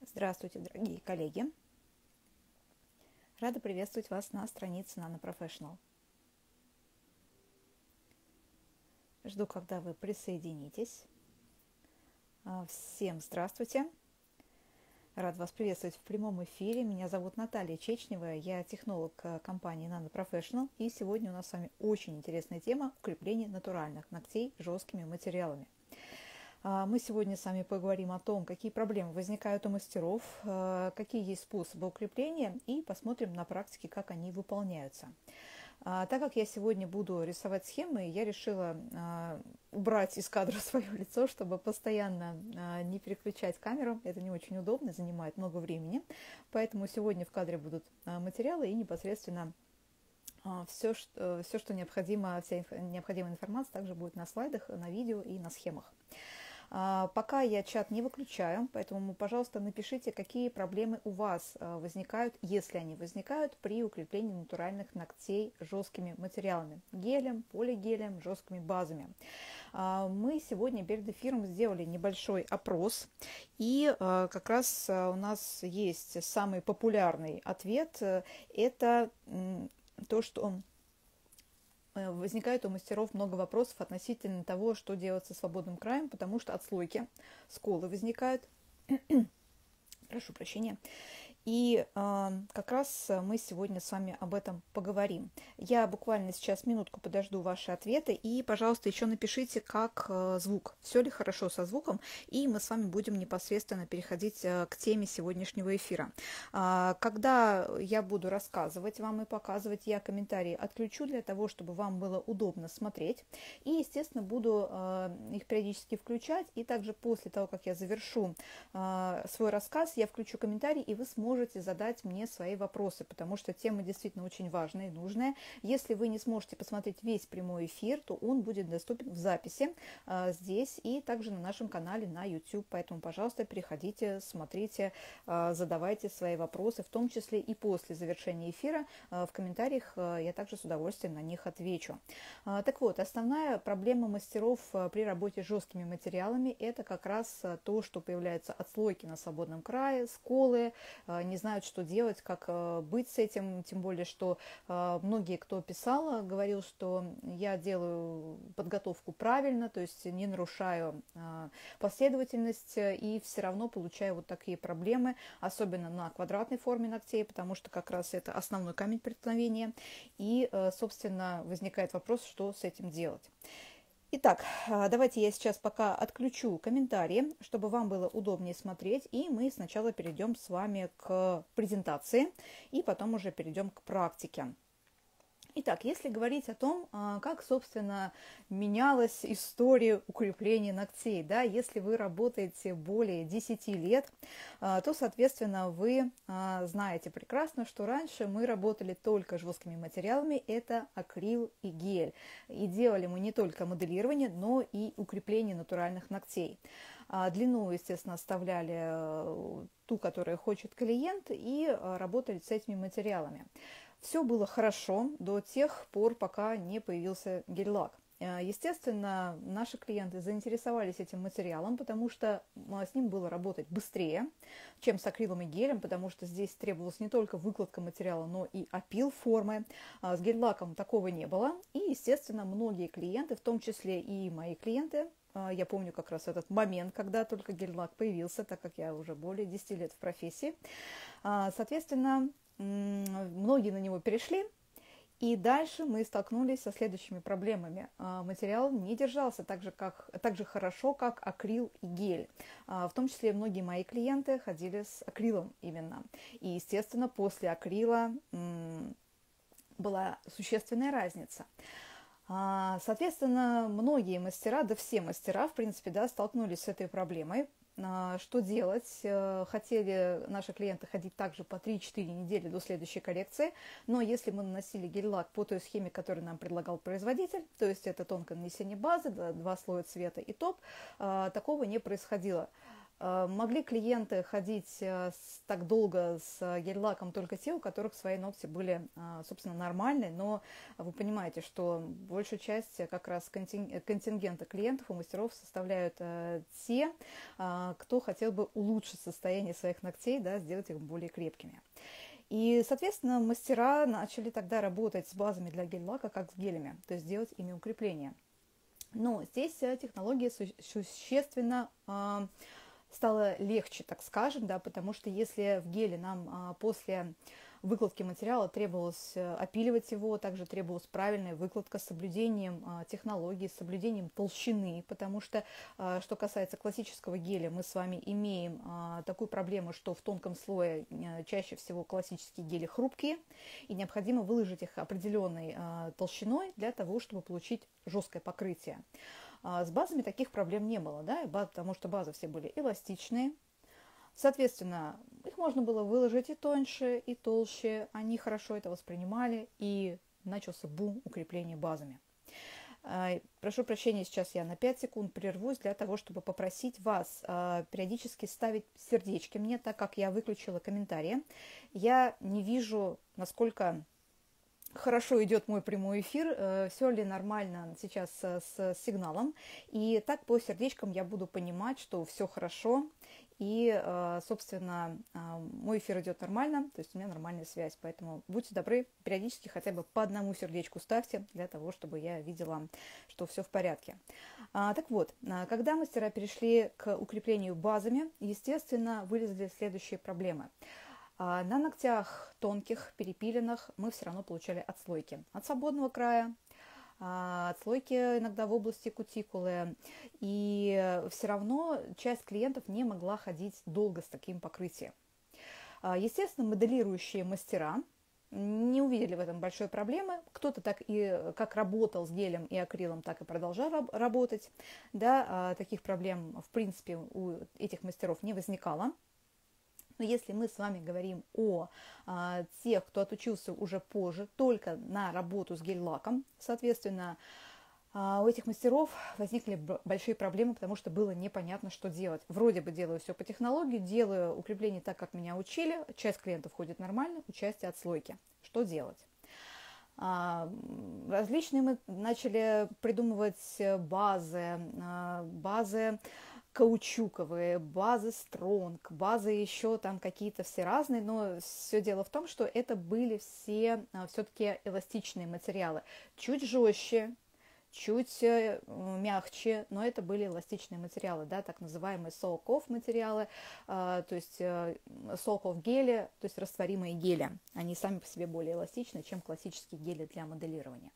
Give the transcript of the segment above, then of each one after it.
Здравствуйте, дорогие коллеги! Рада приветствовать вас на странице Nano Professional. Жду, когда вы присоединитесь. Всем здравствуйте! Рад вас приветствовать в прямом эфире. Меня зовут Наталья Чечнева, я технолог компании Nano Professional. И сегодня у нас с вами очень интересная тема – укрепление натуральных ногтей жесткими материалами. Мы сегодня с вами поговорим о том, какие проблемы возникают у мастеров, какие есть способы укрепления, и посмотрим на практике, как они выполняются. Так как я сегодня буду рисовать схемы, я решила убрать из кадра свое лицо, чтобы постоянно не переключать камеру. Это не очень удобно, занимает много времени. Поэтому сегодня в кадре будут материалы и непосредственно все, что необходимо, вся необходимая информация также будет на слайдах, на видео и на схемах. Пока я чат не выключаю, поэтому, пожалуйста, напишите, какие проблемы у вас возникают, если они возникают, при укреплении натуральных ногтей жесткими материалами, гелем, полигелем, жесткими базами. Мы сегодня перед эфиром сделали небольшой опрос, и как раз у нас есть самый популярный ответ, это то, что возникает у мастеров много вопросов относительно того, что делать со свободным краем, потому что отслойки, сколы возникают. Прошу прощения. И как раз мы сегодня с вами об этом поговорим. Я буквально сейчас минутку подожду ваши ответы. И, пожалуйста, еще напишите, как звук. Все ли хорошо со звуком? И мы с вами будем непосредственно переходить к теме сегодняшнего эфира. Когда я буду рассказывать вам и показывать, я комментарии отключу для того, чтобы вам было удобно смотреть. И, естественно, буду их периодически включать. И также после того, как я завершу свой рассказ, я включу комментарий, и вы сможете задать мне свои вопросы, потому что тема действительно очень важная и нужная. Если вы не сможете посмотреть весь прямой эфир, то он будет доступен в записи здесь и также на нашем канале на YouTube. Поэтому, пожалуйста, переходите, смотрите, задавайте свои вопросы, в том числе и после завершения эфира. В комментариях я также с удовольствием на них отвечу. Так вот, основная проблема мастеров при работе с жесткими материалами – это как раз то, что появляются отслойки на свободном крае, сколы, не знают, что делать, как быть с этим, тем более, что многие, кто писал, говорил, что я делаю подготовку правильно, то есть не нарушаю последовательность, и все равно получаю вот такие проблемы, особенно на квадратной форме ногтей, потому что как раз это основной камень преткновения, и, собственно, возникает вопрос, что с этим делать. Итак, давайте я сейчас пока отключу комментарии, чтобы вам было удобнее смотреть, и мы сначала перейдем с вами к презентации, и потом уже перейдем к практике. Итак, если говорить о том, как, собственно, менялась история укрепления ногтей, да, если вы работаете более 10 лет, то, соответственно, вы знаете прекрасно, что раньше мы работали только жесткими материалами, это акрил и гель. И делали мы не только моделирование, но и укрепление натуральных ногтей. Длину, естественно, оставляли ту, которую хочет клиент, и работали с этими материалами. Все было хорошо до тех пор, пока не появился гель-лак. Естественно, наши клиенты заинтересовались этим материалом, потому что с ним было работать быстрее, чем с акрилом и гелем, потому что здесь требовалась не только выкладка материала, но и опил формы. С гель-лаком такого не было. И, естественно, многие клиенты, в том числе и мои клиенты, я помню как раз этот момент, когда только гель-лак появился, так как я уже более 10 лет в профессии. Соответственно, многие на него перешли, и дальше мы столкнулись со следующими проблемами. Материал не держался так же хорошо, как акрил и гель. В том числе многие мои клиенты ходили с акрилом именно. И, естественно, после акрила была существенная разница. Соответственно, многие мастера, да все мастера, в принципе, да, столкнулись с этой проблемой. Что делать? Хотели наши клиенты ходить также по 3-4 недели до следующей коррекции, но если мы наносили гель-лак по той схеме, которую нам предлагал производитель, то есть это тонкое нанесение базы, 2 слоя цвета и топ, такого не происходило. Могли клиенты ходить так долго с гель-лаком только те, у которых свои ногти были, собственно, нормальные, но вы понимаете, что большую часть как раз контингента клиентов у мастеров составляют те, кто хотел бы улучшить состояние своих ногтей, да, сделать их более крепкими. И, соответственно, мастера начали тогда работать с базами для гель-лака, как с гелями, то есть делать ими укрепления. Но здесь технология существенно стало легче, так скажем, да, потому что если в геле нам после выкладки материала требовалось опиливать его, также требовалась правильная выкладка с соблюдением технологии, с соблюдением толщины, потому что, что касается классического геля, мы с вами имеем такую проблему, что в тонком слое чаще всего классические гели хрупкие, и необходимо выложить их определенной толщиной для того, чтобы получить жесткое покрытие. С базами таких проблем не было, да, потому что базы все были эластичные. Соответственно, их можно было выложить и тоньше, и толще. Они хорошо это воспринимали, и начался бум укрепления базами. Прошу прощения, сейчас я на 5 секунд прервусь для того, чтобы попросить вас периодически ставить сердечки мне, так как я выключила комментарии. Я не вижу, насколько хорошо идет мой прямой эфир, все ли нормально сейчас с сигналом. И так по сердечкам я буду понимать, что все хорошо. И, собственно, мой эфир идет нормально, то есть у меня нормальная связь. Поэтому будьте добры, периодически хотя бы по одному сердечку ставьте, для того, чтобы я видела, что все в порядке. Так вот, когда мастера перешли к укреплению базами, естественно, вылезли следующие проблемы. На ногтях тонких, перепиленных мы все равно получали отслойки от свободного края, отслойки иногда в области кутикулы. И все равно часть клиентов не могла ходить долго с таким покрытием. Естественно, моделирующие мастера не увидели в этом большой проблемы. Кто-то так и как работал с гелем и акрилом, так и продолжал работать. Да, таких проблем, в принципе, у этих мастеров не возникало. Но если мы с вами говорим о тех, кто отучился уже позже, только на работу с гель-лаком, соответственно, у этих мастеров возникли большие проблемы, потому что было непонятно, что делать. Вроде бы делаю все по технологии, делаю укрепление так, как меня учили, часть клиентов ходит нормально, у части отслойки. Что делать? Различные мы начали придумывать базы каучуковые, базы стронг, базы еще там какие-то все разные, но все дело в том, что это были все все-таки эластичные материалы, чуть жестче, чуть мягче, но это были эластичные материалы, да, так называемые soak-off материалы, то есть soak-off гели, то есть растворимые гели. Они сами по себе более эластичны, чем классические гели для моделирования.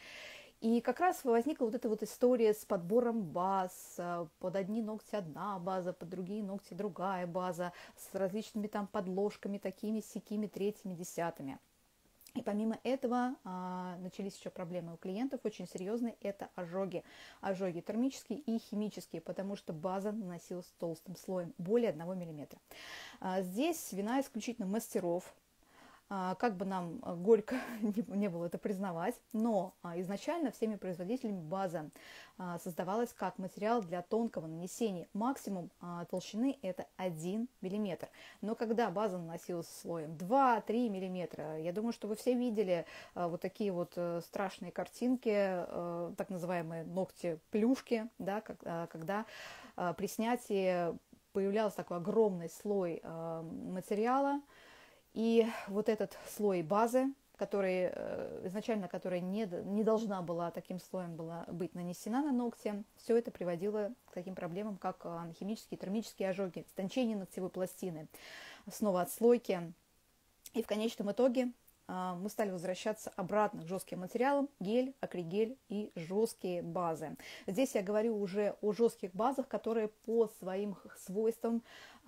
И как раз возникла вот эта вот история с подбором баз, под одни ногти одна база, под другие ногти другая база, с различными там подложками, такими, сякими, третьими, десятыми. И помимо этого начались еще проблемы у клиентов очень серьезные, это ожоги. Ожоги термические и химические, потому что база наносилась толстым слоем, более 1 мм. Здесь вина исключительно мастеров. Как бы нам горько не было это признавать, но изначально всеми производителями база создавалась как материал для тонкого нанесения. Максимум толщины это 1 мм. Но когда база наносилась слоем 2-3 мм, я думаю, что вы все видели вот такие вот страшные картинки, так называемые ногти-плюшки, да, когда при снятии появлялся такой огромный слой материала. И вот этот слой базы, изначально которая не должна была таким слоем быть нанесена на ногти, все это приводило к таким проблемам, как химические, термические ожоги, стончение ногтевой пластины, снова отслойки. И в конечном итоге мы стали возвращаться обратно к жестким материалам, гель, акригель и жесткие базы. Здесь я говорю уже о жестких базах, которые по своим свойствам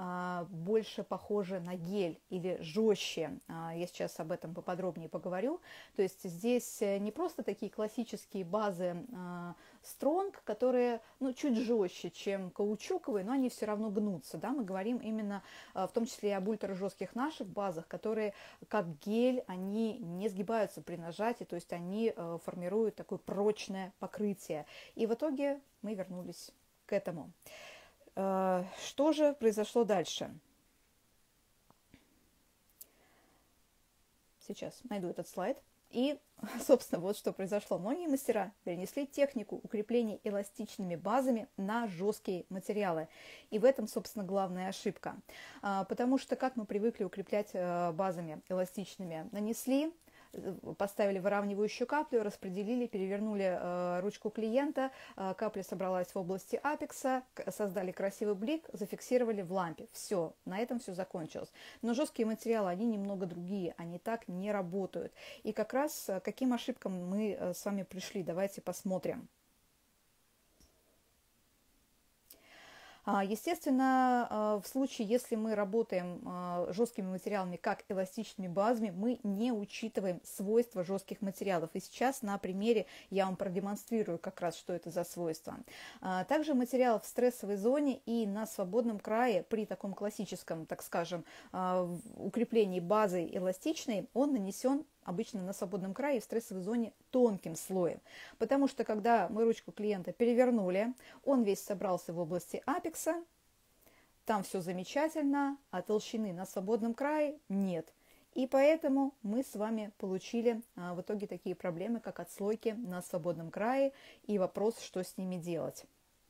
больше похожи на гель или жестче. Я сейчас об этом поподробнее поговорю. То есть здесь не просто такие классические базы стронг, которые чуть жестче, чем каучуковые, но они все равно гнутся. Да? Мы говорим именно в том числе и об ультражестких наших базах, которые как гель, они не сгибаются при нажатии, то есть они формируют такое прочное покрытие. И в итоге мы вернулись к этому. Что же произошло дальше? Сейчас найду этот слайд. И, собственно, вот что произошло. Многие мастера перенесли технику укрепления эластичными базами на жесткие материалы. И в этом, собственно, главная ошибка. Потому что, как мы привыкли укреплять базами эластичными, нанесли, поставили выравнивающую каплю, распределили, перевернули ручку клиента, капля собралась в области апекса, создали красивый блик, зафиксировали в лампе. Все, на этом все закончилось. Но жесткие материалы, они немного другие, они так не работают. И как раз к каким ошибкам мы с вами пришли, давайте посмотрим. Естественно, в случае, если мы работаем жесткими материалами, как эластичными базами, мы не учитываем свойства жестких материалов. И сейчас на примере я вам продемонстрирую как раз, что это за свойства. Также материал в стрессовой зоне и на свободном крае при таком классическом, так скажем, укреплении базой эластичной, он нанесен обычно на свободном крае в стрессовой зоне тонким слоем. Потому что, когда мы ручку клиента перевернули, он весь собрался в области апекса, там все замечательно, а толщины на свободном крае нет. И поэтому мы с вами получили в итоге такие проблемы, как отслойки на свободном крае и вопрос, что с ними делать.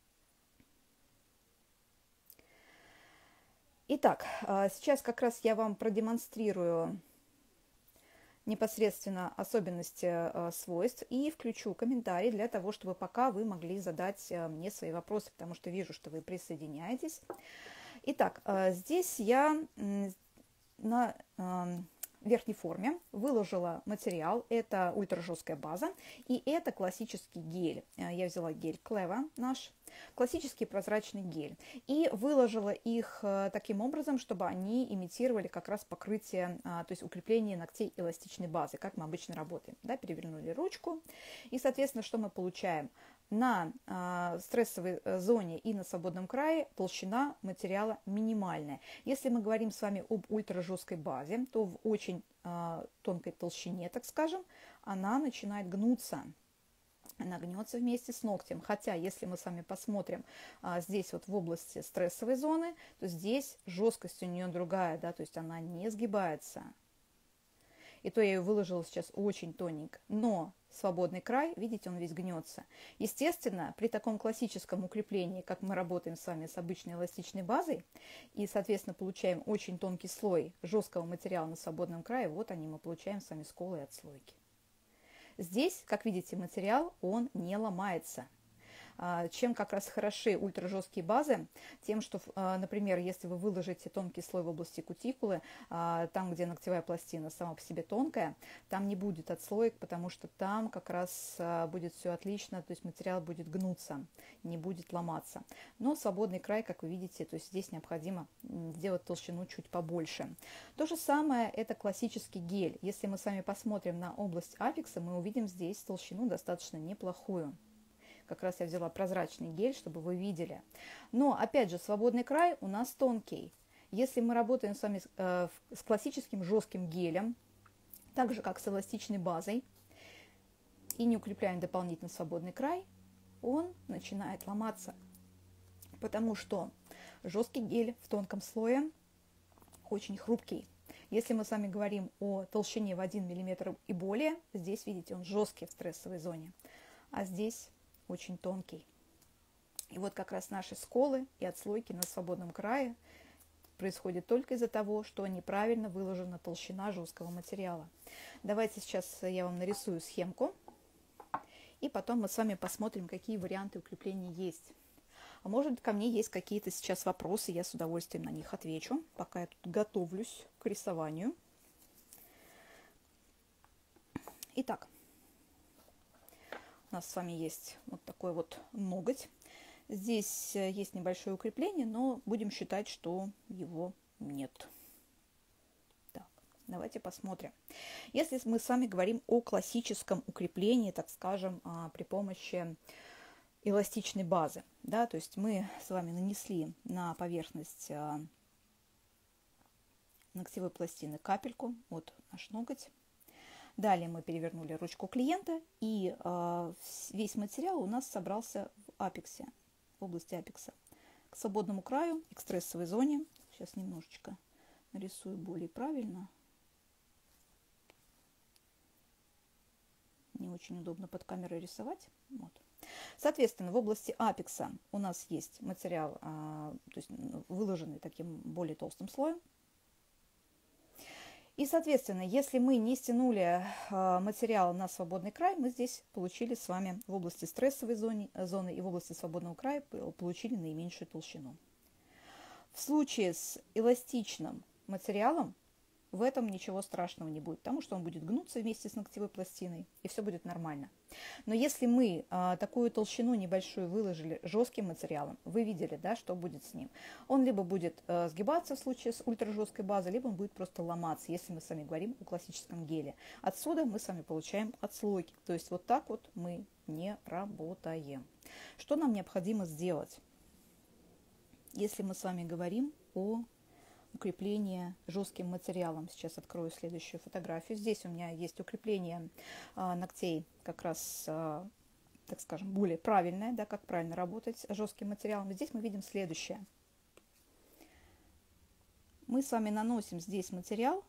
Итак, сейчас как раз я вам продемонстрирую непосредственно особенности свойств и включу комментарий для того, чтобы пока вы могли задать мне свои вопросы, потому что вижу, что вы присоединяетесь. Итак, здесь я на верхней форме выложила материал, это ультражесткая база, и это классический гель. Я взяла гель Cleva наш, классический прозрачный гель, и выложила их таким образом, чтобы они имитировали как раз покрытие, то есть укрепление ногтей эластичной базы, как мы обычно работаем. Да, перевернули ручку, и, соответственно, что мы получаем? На стрессовой зоне и на свободном крае толщина материала минимальная. Если мы говорим с вами об ультражесткой базе, то в очень тонкой толщине, так скажем, она начинает гнуться. Она гнется вместе с ногтем. Хотя, если мы с вами посмотрим здесь вот в области стрессовой зоны, то здесь жесткость у нее другая, да, то есть она не сгибается. И то я ее выложила сейчас очень тоненько. Но свободный край, видите, он весь гнется. Естественно, при таком классическом укреплении, как мы работаем с вами с обычной эластичной базой, и, соответственно, получаем очень тонкий слой жесткого материала на свободном крае, вот они, мы получаем с вами сколы и отслойки. Здесь, как видите, материал, он не ломается. Чем как раз хороши ультражесткие базы? Тем, что, например, если вы выложите тонкий слой в области кутикулы, там, где ногтевая пластина сама по себе тонкая, там не будет отслоек, потому что там как раз будет все отлично, то есть материал будет гнуться, не будет ломаться. Но свободный край, как вы видите, то есть здесь необходимо сделать толщину чуть побольше. То же самое это классический гель. Если мы с вами посмотрим на область апекса, мы увидим здесь толщину достаточно неплохую. Как раз я взяла прозрачный гель, чтобы вы видели. Но, опять же, свободный край у нас тонкий. Если мы работаем с вами с классическим жестким гелем, так же, как с эластичной базой, и не укрепляем дополнительно свободный край, он начинает ломаться. Потому что жесткий гель в тонком слое очень хрупкий. Если мы с вами говорим о толщине в 1 мм и более, здесь, видите, он жесткий в стрессовой зоне. А здесь очень тонкий. И вот как раз наши сколы и отслойки на свободном крае происходят только из-за того, что неправильно выложена толщина жесткого материала. Давайте сейчас я вам нарисую схемку, и потом мы с вами посмотрим, какие варианты укрепления есть. А может, ко мне есть какие-то сейчас вопросы, я с удовольствием на них отвечу, пока я тут готовлюсь к рисованию. Итак, у нас с вами есть вот такой вот ноготь. Здесь есть небольшое укрепление, но будем считать, что его нет. Так, давайте посмотрим. Если мы с вами говорим о классическом укреплении, так скажем, при помощи эластичной базы, да, то есть мы с вами нанесли на поверхность ногтевой пластины капельку, вот наш ноготь. Далее мы перевернули ручку клиента, и весь материал у нас собрался в апексе, в области апекса. к свободному краю и к стрессовой зоне. Сейчас немножечко нарисую более правильно. Не очень удобно под камерой рисовать. Вот. Соответственно, в области апекса у нас есть материал, то есть выложенный таким более толстым слоем. И, соответственно, если мы не стянули материал на свободный край, мы здесь получили с вами в области стрессовой зоны и в области свободного края получили наименьшую толщину. В случае с эластичным материалом в этом ничего страшного не будет, потому что он будет гнуться вместе с ногтевой пластиной, и все будет нормально. Но если мы такую толщину небольшую выложили жестким материалом, вы видели, да, что будет с ним. Он либо будет сгибаться в случае с ультражесткой базой, либо он будет просто ломаться, если мы с вами говорим о классическом геле. Отсюда мы с вами получаем отслойки. То есть вот так вот мы не работаем. Что нам необходимо сделать, если мы с вами говорим о укрепление жестким материалом? Сейчас открою следующую фотографию. Здесь у меня есть укрепление ногтей, как раз, так скажем, более правильное, да, как правильно работать с жестким материалом. Здесь мы видим следующее. Мы с вами наносим здесь материал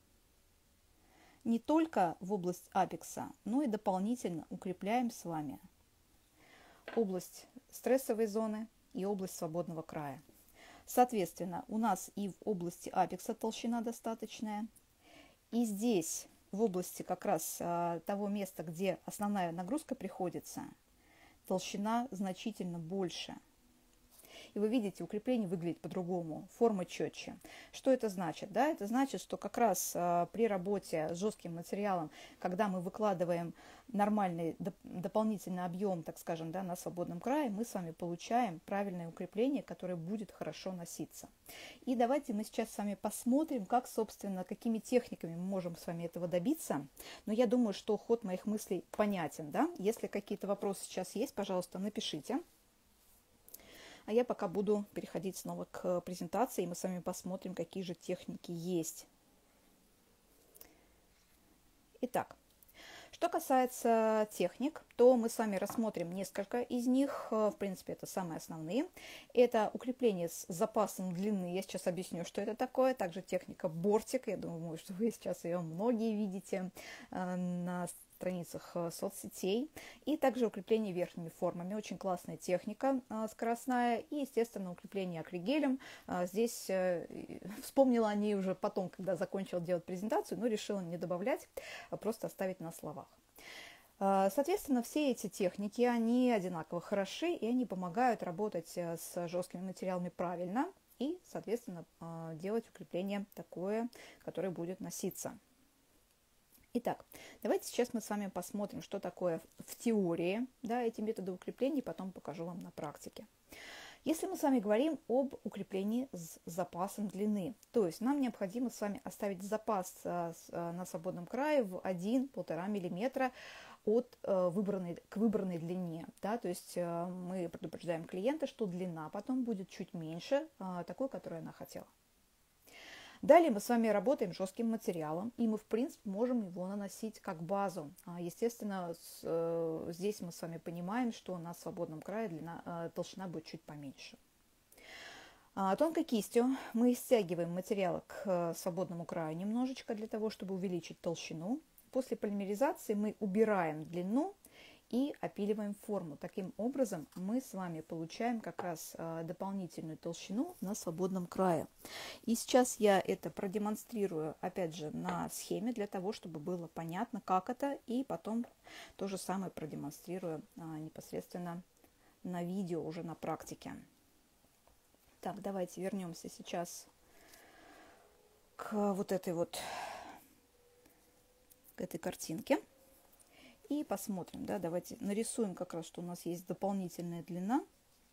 не только в область апекса, но и дополнительно укрепляем с вами область стрессовой зоны и область свободного края. Соответственно, у нас и в области апекса толщина достаточная, и здесь, в области как раз того места, где основная нагрузка приходится, толщина значительно больше. И вы видите, укрепление выглядит по-другому, форма четче. Что это значит? Да, это значит, что как раз при работе с жестким материалом, когда мы выкладываем нормальный дополнительный объем, так скажем, да, на свободном крае, мы с вами получаем правильное укрепление, которое будет хорошо носиться. И давайте мы сейчас с вами посмотрим, как, собственно, какими техниками мы можем с вами этого добиться. Но я думаю, что ход моих мыслей понятен. Да? Если какие-то вопросы сейчас есть, пожалуйста, напишите. А я пока буду переходить снова к презентации, и мы с вами посмотрим, какие же техники есть. Итак, что касается техник, то мы с вами рассмотрим несколько из них. В принципе, это самые основные. Это укрепление с запасом длины. Я сейчас объясню, что это такое. Также техника бортик. Я думаю, что вы сейчас ее многие видите на страницах соцсетей. И также укрепление верхними формами. Очень классная техника скоростная. И, естественно, укрепление акригелем. Здесь вспомнила о ней уже потом, когда закончила делать презентацию, но решила не добавлять, а просто оставить на словах. Соответственно, все эти техники, они одинаково хороши, и они помогают работать с жесткими материалами правильно и, соответственно, делать укрепление такое, которое будет носиться. Итак, давайте сейчас мы с вами посмотрим, что такое в теории, да, эти методы укрепления, потом покажу вам на практике. Если мы с вами говорим об укреплении с запасом длины, то есть нам необходимо с вами оставить запас на свободном крае в 1-1,5 мм к выбранной длине. Да, то есть мы предупреждаем клиента, что длина потом будет чуть меньше такой, которую она хотела. Далее мы с вами работаем с жестким материалом, и мы, в принципе, можем его наносить как базу. Естественно, здесь мы с вами понимаем, что на свободном крае толщина будет чуть поменьше. Тонкой кистью мы стягиваем материал к свободному краю немножечко для того, чтобы увеличить толщину. После полимеризации мы убираем длину и опиливаем форму. Таким образом мы с вами получаем как раз дополнительную толщину на свободном крае. И сейчас я это продемонстрирую, опять же, на схеме, для того, чтобы было понятно, как это, и потом то же самое продемонстрирую непосредственно на видео, уже на практике. Так, давайте вернемся сейчас к вот этой вот, к этой картинке. И посмотрим, да, давайте нарисуем как раз, что у нас есть дополнительная длина.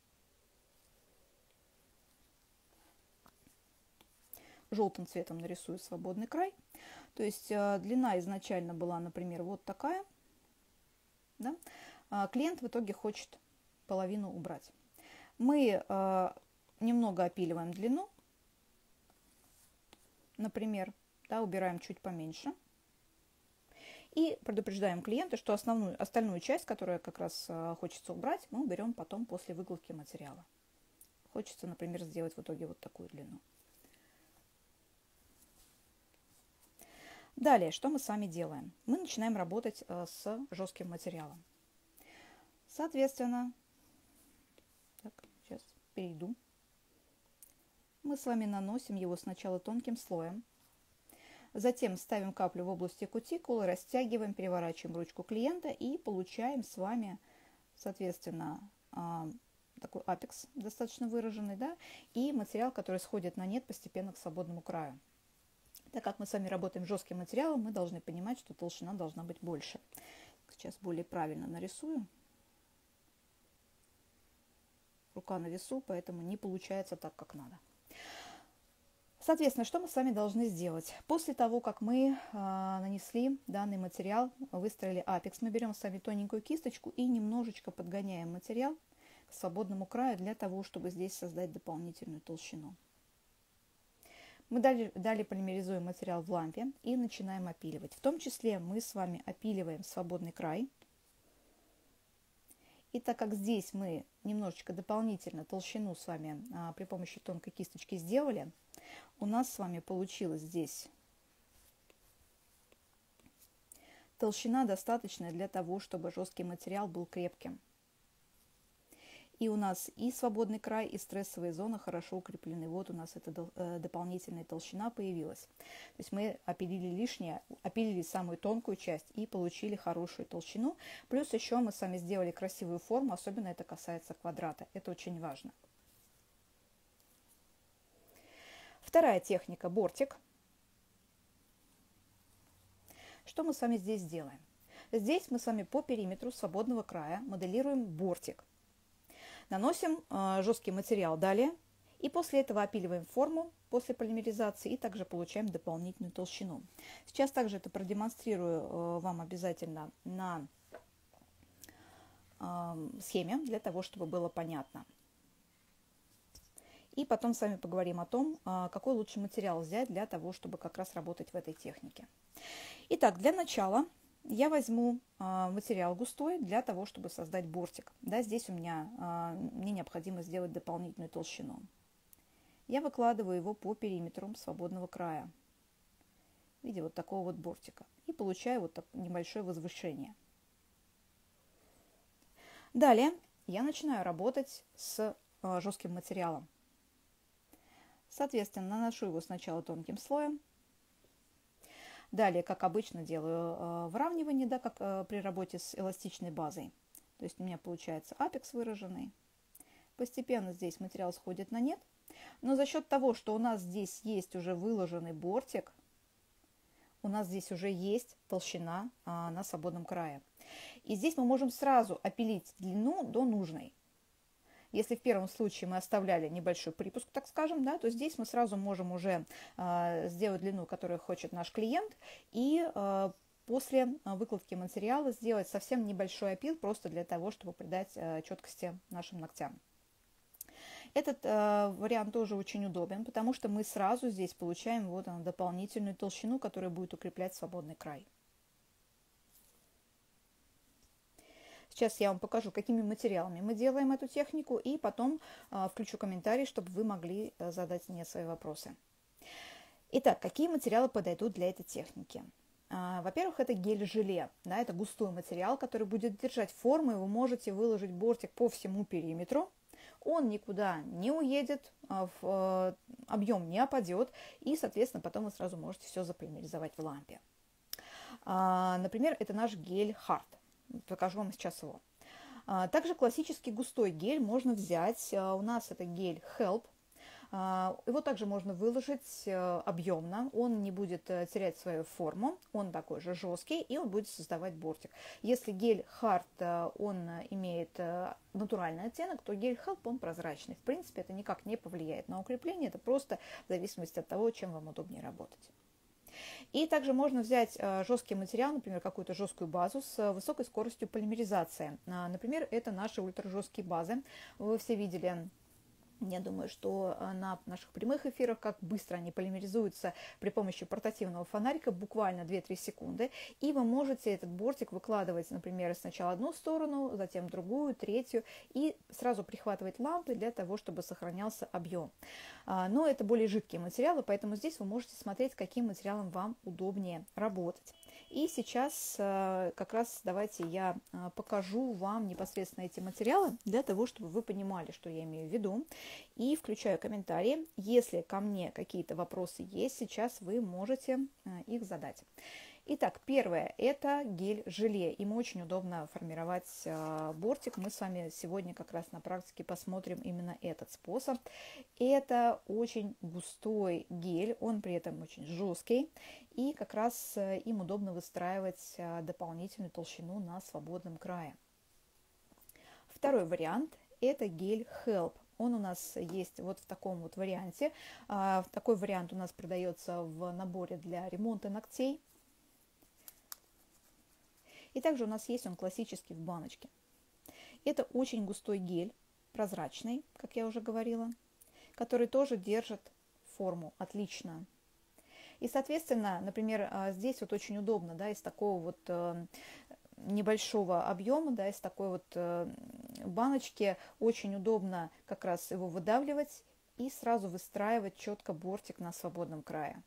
Желтым цветом нарисую свободный край. То есть длина изначально была, например, вот такая. Да? Клиент в итоге хочет половину убрать. Мы немного опиливаем длину, например, да, убираем чуть поменьше. И предупреждаем клиента, что остальную часть, которую как раз хочется убрать, мы уберем потом после выкладки материала. хочется, например, сделать в итоге вот такую длину. Далее, что мы с вами делаем? Мы начинаем работать с жестким материалом. Соответственно, так, сейчас перейду. Мы с вами наносим его сначала тонким слоем, затем ставим каплю в области кутикулы, растягиваем, переворачиваем ручку клиента и получаем с вами, соответственно, такой апекс достаточно выраженный, да, и материал, который сходит на нет постепенно к свободному краю. Так как мы с вами работаем с жестким материалом, мы должны понимать, что толщина должна быть больше. Сейчас более правильно нарисую. Рука на весу, поэтому не получается так, как надо. Соответственно, что мы с вами должны сделать? После того, как мы нанесли данный материал, выстроили апекс, мы берем с вами тоненькую кисточку и немножечко подгоняем материал к свободному краю для того, чтобы здесь создать дополнительную толщину. Мы далее полимеризуем материал в лампе и начинаем опиливать. В том числе мы с вами опиливаем свободный край. И так как здесь мы немножечко дополнительно толщину с вами при помощи тонкой кисточки сделали, у нас с вами получилась здесь толщина достаточная для того, чтобы жесткий материал был крепким. И у нас и свободный край, и стрессовая зона хорошо укреплены. Вот у нас эта дополнительная толщина появилась. То есть мы опилили лишнее, опилили самую тонкую часть и получили хорошую толщину. Плюс еще мы с вами сделали красивую форму, особенно это касается квадрата. Это очень важно. Вторая техника – бортик. Что мы с вами здесь делаем? Здесь мы с вами по периметру свободного края моделируем бортик. Наносим жесткий материал далее и после этого опиливаем форму после полимеризации и также получаем дополнительную толщину. Сейчас также это продемонстрирую вам обязательно на схеме для того, чтобы было понятно. И потом с вами поговорим о том, какой лучший материал взять для того, чтобы как раз работать в этой технике. Итак, для начала я возьму материал густой для того, чтобы создать бортик. Да, здесь мне необходимо сделать дополнительную толщину. Я выкладываю его по периметру свободного края в виде вот такого вот бортика. И получаю вот небольшое возвышение. Далее я начинаю работать с жестким материалом. Соответственно, наношу его сначала тонким слоем. Далее, как обычно, делаю выравнивание, да, как при работе с эластичной базой. То есть у меня получается апекс выраженный. Постепенно здесь материал сходит на нет. Но за счет того, что у нас здесь есть уже выложенный бортик, у нас здесь уже есть толщина на свободном крае. И здесь мы можем сразу опилить длину до нужной. Если в первом случае мы оставляли небольшой припуск, так скажем, да, то здесь мы сразу можем уже сделать длину, которую хочет наш клиент, и после выкладки материала сделать совсем небольшой опил, просто для того, чтобы придать четкости нашим ногтям. Этот вариант тоже очень удобен, потому что мы сразу здесь получаем вот дополнительную толщину, которая будет укреплять свободный край. Сейчас я вам покажу, какими материалами мы делаем эту технику, и потом включу комментарий, чтобы вы могли задать мне свои вопросы. Итак, какие материалы подойдут для этой техники? Во-первых, это гель-желе. Да, это густой материал, который будет держать форму, и вы можете выложить бортик по всему периметру. Он никуда не уедет, объем не опадет, и, соответственно, потом вы сразу можете все заполимеризовать в лампе. Например, это наш гель Hard. Покажу вам сейчас его. Также классический густой гель можно взять. У нас это гель Help. Его также можно выложить объемно. Он не будет терять свою форму. Он такой же жесткий, и он будет создавать бортик. Если гель Hard, он имеет натуральный оттенок, то гель Help, он прозрачный. В принципе, это никак не повлияет на укрепление. Это просто в зависимости от того, чем вам удобнее работать. И также можно взять жесткий материал, например, какую-то жесткую базу с высокой скоростью полимеризации. Например, это наши ультражесткие базы. Вы все видели Я думаю, что на наших прямых эфирах, как быстро они полимеризуются при помощи портативного фонарика, буквально 2-3 секунды. И вы можете этот бортик выкладывать, например, сначала одну сторону, затем другую, третью, и сразу прихватывать лампы для того, чтобы сохранялся объем. Но это более жидкие материалы, поэтому здесь вы можете смотреть, каким материалом вам удобнее работать. И сейчас как раз давайте я покажу вам непосредственно эти материалы для того, чтобы вы понимали, что я имею в виду. И включаю комментарии. Если ко мне какие-то вопросы есть, сейчас вы можете их задать. Итак, первое – это гель-желе. Им очень удобно формировать бортик. Мы с вами сегодня как раз на практике посмотрим именно этот способ. Это очень густой гель, он при этом очень жесткий. И как раз им удобно выстраивать дополнительную толщину на свободном крае. Второй вариант – это гель Help. Он у нас есть вот в таком вот варианте. Такой вариант у нас продается в наборе для ремонта ногтей. И также у нас есть он классический в баночке. Это очень густой гель, прозрачный, как я уже говорила, который тоже держит форму отлично. И, соответственно, например, здесь вот очень удобно, да, из такого вот небольшого объема, да, из такой вот баночки очень удобно как раз его выдавливать и сразу выстраивать четко бортик на свободном крае.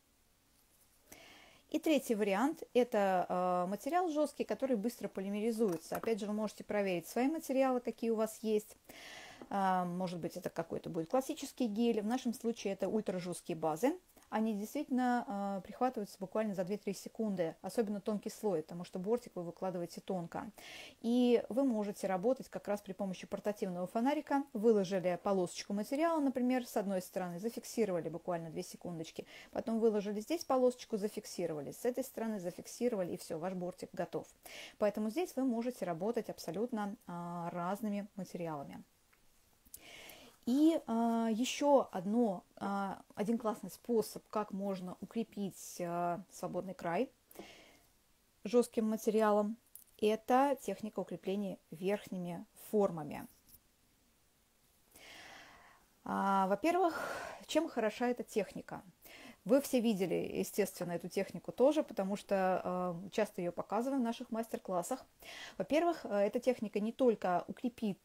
И третий вариант – это материал жесткий, который быстро полимеризуется. Опять же, вы можете проверить свои материалы, какие у вас есть. Может быть, это какой-то будет классический гель. В нашем случае это ультражесткие базы. Они действительно прихватываются буквально за 2-3 секунды, особенно тонкий слой, потому что бортик вы выкладываете тонко. И вы можете работать как раз при помощи портативного фонарика. Выложили полосочку материала, например, с одной стороны, зафиксировали буквально 2 секундочки, потом выложили здесь полосочку, зафиксировали, с этой стороны зафиксировали, и все, ваш бортик готов. Поэтому здесь вы можете работать абсолютно разными материалами. И еще один классный способ, как можно укрепить свободный край жестким материалом, это техника укрепления верхними формами. Во-первых, чем хороша эта техника? Вы все видели, естественно, эту технику тоже, потому что часто ее показываем в наших мастер-классах. Во-первых, эта техника не только укрепит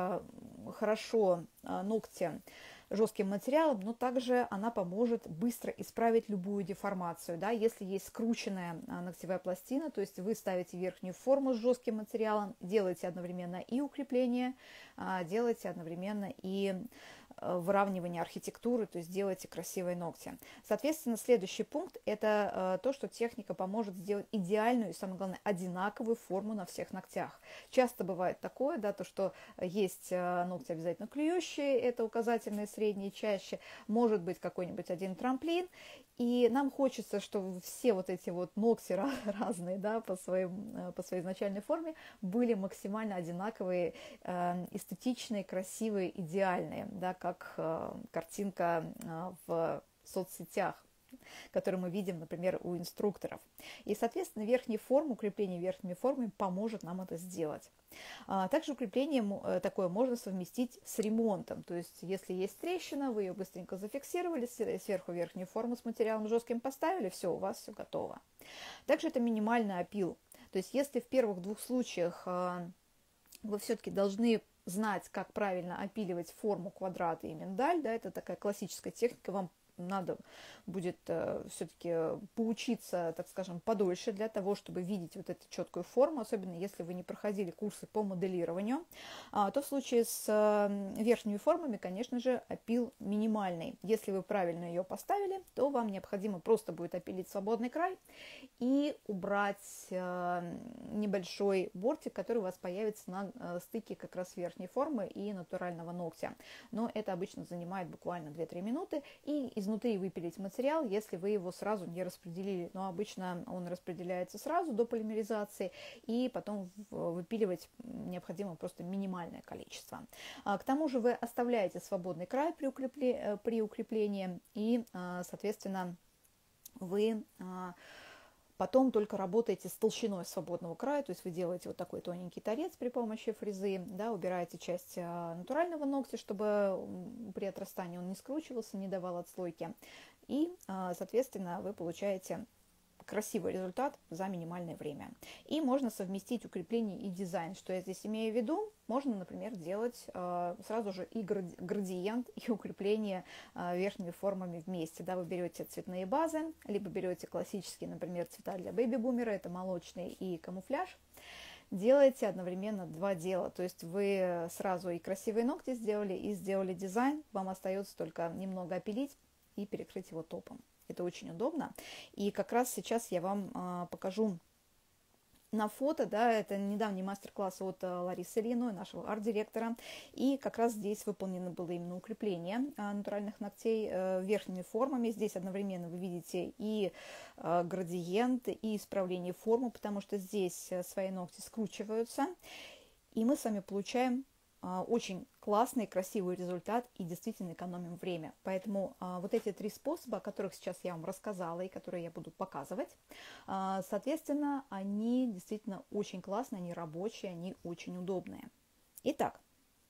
хорошо ногти жестким материалом, но также она поможет быстро исправить любую деформацию. Да? Если есть скрученная ногтевая пластина, то есть вы ставите верхнюю форму с жестким материалом, делаете одновременно и укрепление, делаете одновременно и выравнивание архитектуры, то есть делайте красивые ногти. Соответственно, следующий пункт – это то, что техника поможет сделать идеальную и, самое главное, одинаковую форму на всех ногтях. Часто бывает такое, да, то, что есть ногти обязательно клюющие, это указательные, средние, чаще, может быть какой-нибудь один трамплин, и нам хочется, чтобы все вот эти вот ногти разные, да, по своей изначальной форме были максимально одинаковые, эстетичные, красивые, идеальные, да, как картинка в соцсетях, которые мы видим, например, у инструкторов. И, соответственно, укрепление верхними формами поможет нам это сделать. Также укрепление такое можно совместить с ремонтом. То есть, если есть трещина, вы ее быстренько зафиксировали, сверху верхнюю форму с материалом жестким поставили, все, у вас все готово. Также это минимальный опил. То есть, если в первых двух случаях вы все-таки должны знать, как правильно опиливать форму квадрата и миндаль, да, это такая классическая техника, вам надо будет все-таки поучиться, так скажем, подольше для того, чтобы видеть вот эту четкую форму, особенно если вы не проходили курсы по моделированию, то в случае с верхними формами, конечно же, опил минимальный. Если вы правильно ее поставили, то вам необходимо просто будет опилить свободный край и убрать небольшой бортик, который у вас появится на стыке как раз верхней формы и натурального ногтя. Но это обычно занимает буквально 2-3 минуты, и изнутри выпилить материал, если вы его сразу не распределили. Но обычно он распределяется сразу до полимеризации, и потом выпиливать необходимо просто минимальное количество. К тому же вы оставляете свободный край при укреплении, и, соответственно, вы Потом только работаете с толщиной свободного края, то есть вы делаете вот такой тоненький торец при помощи фрезы, да, убираете часть натурального ногтя, чтобы при отрастании он не скручивался, не давал отслойки. И, соответственно, вы получаете красивый результат за минимальное время. И можно совместить укрепление и дизайн. Что я здесь имею в виду? Можно, например, делать сразу же и градиент, и укрепление верхними формами вместе. Да, вы берете цветные базы, либо берете классические, например, цвета для бэби-бумера, это молочный и камуфляж. Делаете одновременно два дела. То есть вы сразу и красивые ногти сделали, и сделали дизайн. Вам остается только немного опилить и перекрыть его топом. Это очень удобно. И как раз сейчас я вам покажу на фото, да, это недавний мастер-класс от Ларисы Ильиной, нашего арт-директора. И как раз здесь выполнено было именно укрепление натуральных ногтей верхними формами. Здесь одновременно вы видите и градиент, и исправление формы, потому что здесь свои ногти скручиваются. И мы с вами получаем очень классный, красивый результат и действительно экономим время. Поэтому вот эти три способа, о которых сейчас я вам рассказала и которые я буду показывать, соответственно, они действительно очень классные, они рабочие, они очень удобные. Итак,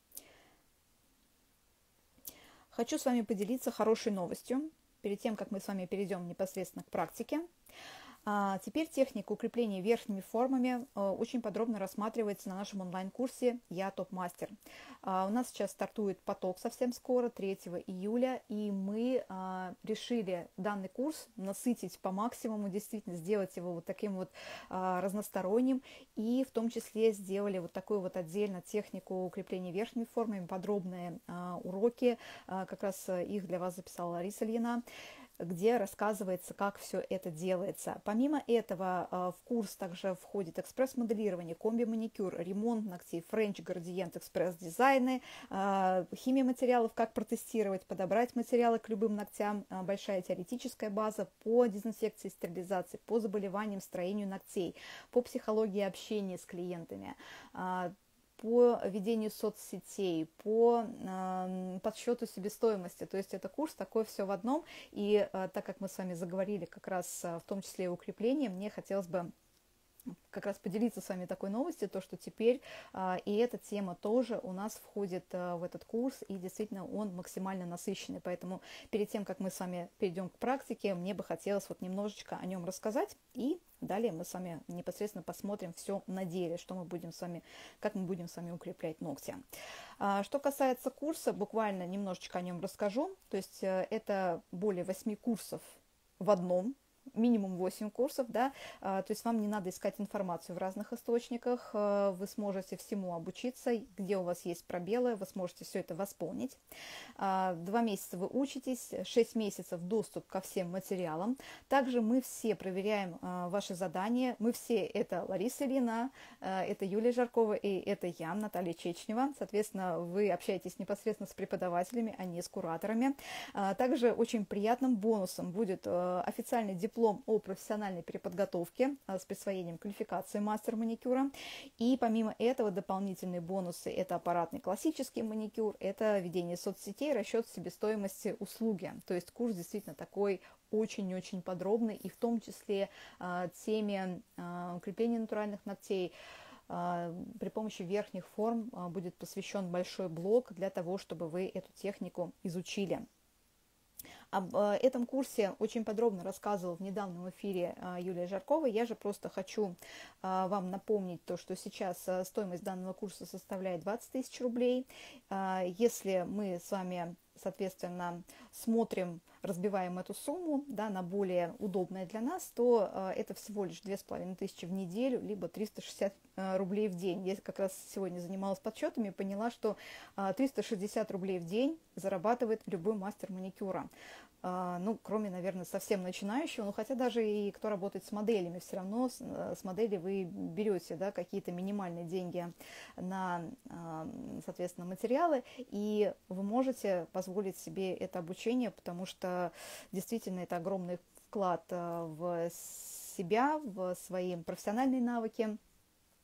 хочу с вами поделиться хорошей новостью перед тем, как мы с вами перейдем непосредственно к практике. Теперь техника укрепления верхними формами очень подробно рассматривается на нашем онлайн-курсе «Я топ-мастер». У нас сейчас стартует поток совсем скоро, 3 июля, и мы решили данный курс насытить по максимуму, действительно сделать его вот таким вот разносторонним, и в том числе сделали вот такую вот отдельно технику укрепления верхними формами, подробные уроки, как раз их для вас записала Лариса Ильина, где рассказывается, как все это делается. Помимо этого, в курс также входит экспресс-моделирование, комби-маникюр, ремонт ногтей, френч-градиент, экспресс-дизайны, химия материалов, как протестировать, подобрать материалы к любым ногтям, большая теоретическая база по дезинфекции, стерилизации, по заболеваниям, строению ногтей, по психологии общения с клиентами, по ведению соцсетей, по подсчету себестоимости. То есть это курс такой все в одном. И так как мы с вами заговорили как раз в том числе и укрепление, мне хотелось бы как раз поделиться с вами такой новостью, то, что теперь и эта тема тоже у нас входит в этот курс, и действительно он максимально насыщенный. Поэтому перед тем, как мы с вами перейдем к практике, мне бы хотелось вот немножечко о нем рассказать, и далее мы с вами непосредственно посмотрим все на деле, что мы будем с вами, как мы будем с вами укреплять ногти. Что касается курса, буквально немножечко о нем расскажу. То есть это более 8 курсов в одном, минимум 8 курсов, да, то есть вам не надо искать информацию в разных источниках, вы сможете всему обучиться, где у вас есть пробелы, вы сможете все это восполнить. 2 месяца вы учитесь, 6 месяцев доступ ко всем материалам. Также мы все проверяем ваши задания, мы все, это Лариса Ильина, это Юлия Жаркова и это я, Наталья Чечнева. Соответственно, вы общаетесь непосредственно с преподавателями, а не с кураторами. Также очень приятным бонусом будет официальный диплом о профессиональной переподготовке с присвоением квалификации мастер маникюра. И помимо этого дополнительные бонусы — это аппаратный классический маникюр, это ведение соцсетей, расчет себестоимости услуги. То есть курс действительно такой очень-очень подробный, и в том числе теме укрепления натуральных ногтей при помощи верхних форм будет посвящен большой блок для того, чтобы вы эту технику изучили. Об этом курсе очень подробно рассказывала в недавнем эфире Юлия Жаркова. Я же просто хочу вам напомнить то, что сейчас стоимость данного курса составляет 20 тысяч рублей. Если мы с вами, соответственно, смотрим, разбиваем эту сумму, да, на более удобное для нас, то это всего лишь 2500 в неделю, либо 360 рублей в день. Я как раз сегодня занималась подсчетами и поняла, что 360 рублей в день зарабатывает любой мастер маникюра. Ну, кроме, наверное, совсем начинающего, но хотя даже и кто работает с моделями, все равно с модели вы берете, да, какие-то минимальные деньги на, соответственно, материалы, и вы можете позволить себе это обучение, потому что действительно это огромный вклад в себя, в свои профессиональные навыки.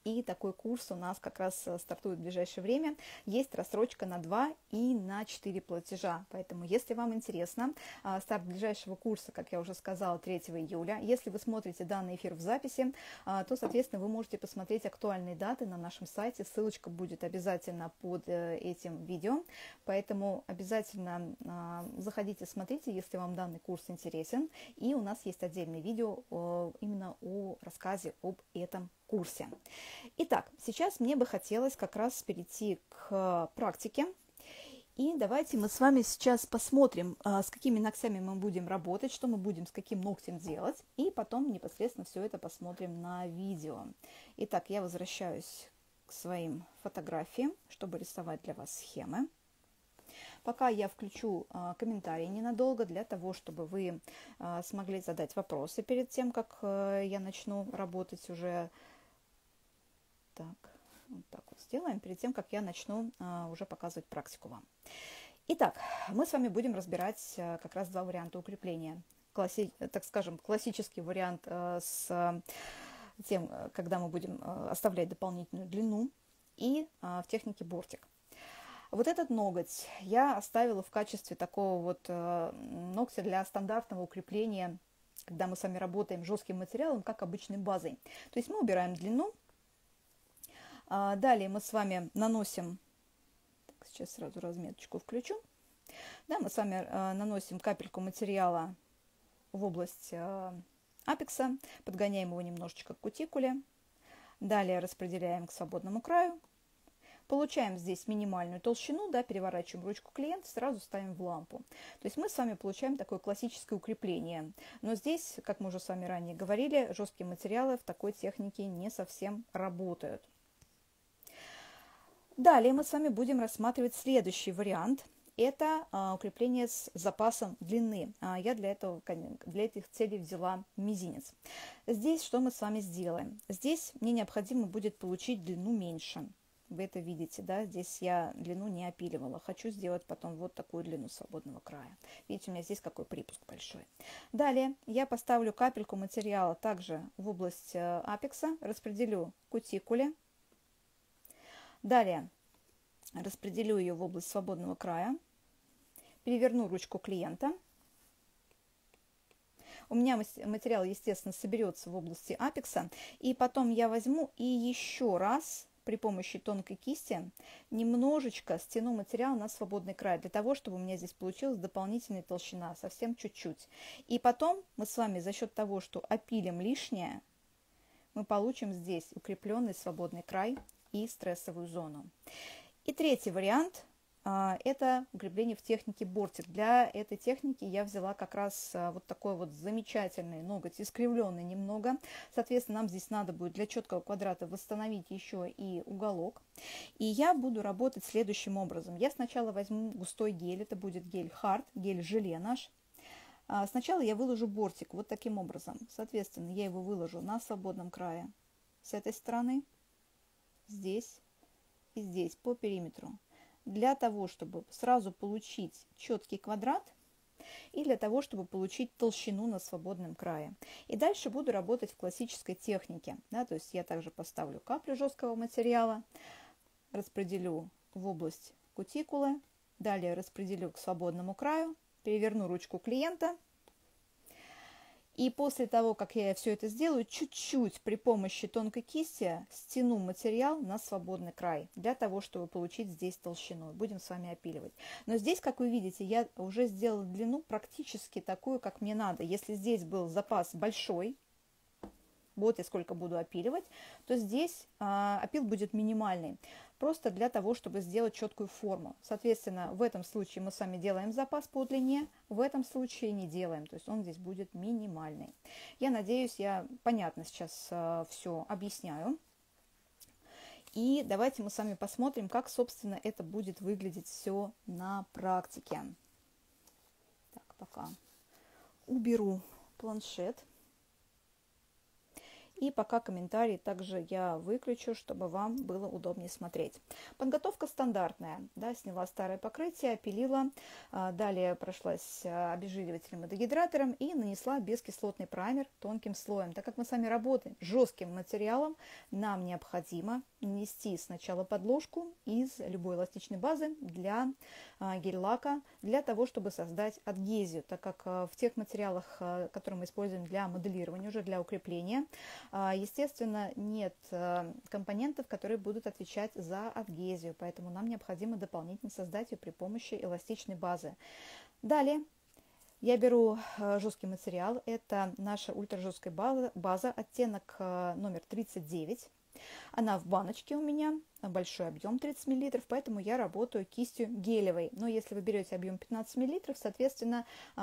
и такой курс у нас как раз стартует в ближайшее время. Есть рассрочка на 2 и на 4 платежа, поэтому если вам интересно, старт ближайшего курса, как я уже сказала, 3 июля. Если вы смотрите данный эфир в записи, то, соответственно, вы можете посмотреть актуальные даты на нашем сайте, ссылочка будет обязательно под этим видео, поэтому обязательно заходите, смотрите, если вам данный курс интересен, и у нас есть отдельное видео именно о рассказе об этом курсе. Итак, сейчас мне бы хотелось как раз перейти к практике. И давайте мы с вами сейчас посмотрим, с какими ногтями мы будем работать, что мы будем с каким ногтем делать, и потом непосредственно все это посмотрим на видео. Итак, я возвращаюсь к своим фотографиям, чтобы рисовать для вас схемы. Пока я включу комментарии ненадолго, для того, чтобы вы смогли задать вопросы перед тем, как я начну работать уже. Так, вот так вот сделаем, перед тем, как я начну уже показывать практику вам. Итак, мы с вами будем разбирать как раз два варианта укрепления. Так скажем, классический вариант с тем, когда мы будем оставлять дополнительную длину, и в технике бортик. Вот этот ноготь я оставила в качестве такого вот ногтя для стандартного укрепления, когда мы с вами работаем жестким материалом, как обычной базой. То есть мы убираем длину. Далее мы с вами наносим, так, сейчас сразу разметочку включу. Да, мы с вами наносим капельку материала в область апекса, подгоняем его немножечко к кутикуле. Далее распределяем к свободному краю. Получаем здесь минимальную толщину, да, переворачиваем ручку клиента, сразу ставим в лампу. То есть мы с вами получаем такое классическое укрепление. Но здесь, как мы уже с вами ранее говорили, жесткие материалы в такой технике не совсем работают. Далее мы с вами будем рассматривать следующий вариант. Это укрепление с запасом длины. Я для этих целей взяла мизинец. Здесь что мы с вами сделаем? Здесь мне необходимо будет получить длину меньше. Вы это видите, да, здесь я длину не опиливала. Хочу сделать потом вот такую длину свободного края. Видите, у меня здесь какой припуск большой. Далее я поставлю капельку материала также в область апекса, распределю кутикуле. Далее распределю ее в область свободного края. Переверну ручку клиента. У меня материал, естественно, соберется в области апекса. И потом я возьму и еще раз при помощи тонкой кисти немножечко стяну материал на свободный край, для того, чтобы у меня здесь получилась дополнительная толщина, совсем чуть-чуть. И потом мы с вами за счет того, что опилим лишнее, мы получим здесь укрепленный свободный край и стрессовую зону. И третий вариант – это укрепление в технике бортик. Для этой техники я взяла как раз вот такой вот замечательный ноготь, искривленный немного. Соответственно, нам здесь надо будет для четкого квадрата восстановить еще и уголок. И я буду работать следующим образом. Я сначала возьму густой гель, это будет гель Hard, гель-желе наш. Сначала я выложу бортик вот таким образом. Соответственно, я его выложу на свободном крае с этой стороны, здесь и здесь по периметру. Для того, чтобы сразу получить четкий квадрат и для того, чтобы получить толщину на свободном крае. И дальше буду работать в классической технике. Да, то есть я также поставлю каплю жесткого материала, распределю в область кутикулы, далее распределю к свободному краю, переверну ручку клиента. И после того, как я все это сделаю, чуть-чуть при помощи тонкой кисти стяну материал на свободный край, для того, чтобы получить здесь толщину. Будем с вами опиливать. Но здесь, как вы видите, я уже сделала длину практически такую, как мне надо. Если здесь был запас большой, вот я сколько буду опиливать, то здесь опил будет минимальный. Просто для того, чтобы сделать четкую форму. Соответственно, в этом случае мы с вами делаем запас по длине, в этом случае не делаем. То есть он здесь будет минимальный. Я надеюсь, я понятно сейчас все объясняю. И давайте мы с вами посмотрим, как, собственно, это будет выглядеть все на практике. Так, пока уберу планшет. И пока комментарии также я выключу, чтобы вам было удобнее смотреть. Подготовка стандартная. Да, сняла старое покрытие, опилила, далее прошлась обезжиривателем и дегидратором и нанесла бескислотный праймер тонким слоем. Так как мы с вами работаем с жестким материалом, нам необходимо нанести сначала подложку из любой эластичной базы для гель-лака, для того, чтобы создать адгезию, так как в тех материалах, которые мы используем для моделирования, уже для укрепления, естественно, нет компонентов, которые будут отвечать за адгезию, поэтому нам необходимо дополнительно создать ее при помощи эластичной базы. Далее я беру жесткий материал, это наша ультражесткая база, оттенок номер 39. Она в баночке у меня, большой объем 30 мл, поэтому я работаю кистью гелевой. Но если вы берете объем 15 мл, соответственно,